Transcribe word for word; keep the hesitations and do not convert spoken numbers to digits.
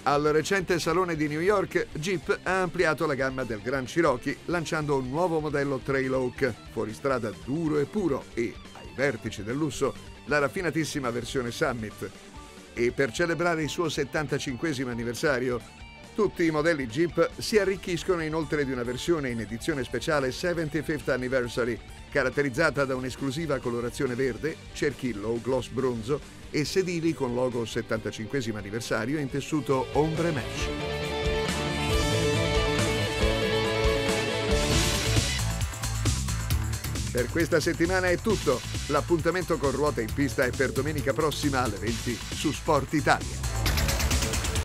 Al recente salone di New York, Jeep ha ampliato la gamma del Grand Cherokee lanciando un nuovo modello Trailhawk, fuoristrada duro e puro e, ai vertici del lusso, la raffinatissima versione Summit. E per celebrare il suo settantacinquesimo anniversario, tutti i modelli Jeep si arricchiscono inoltre di una versione in edizione speciale settantacinquesimo Anniversary, caratterizzata da un'esclusiva colorazione verde, cerchillo gloss bronzo e sedili con logo settantacinquesimo anniversario in tessuto ombre mesh. Per questa settimana è tutto. L'appuntamento con Ruota in Pista è per domenica prossima alle venti su Sport Italia.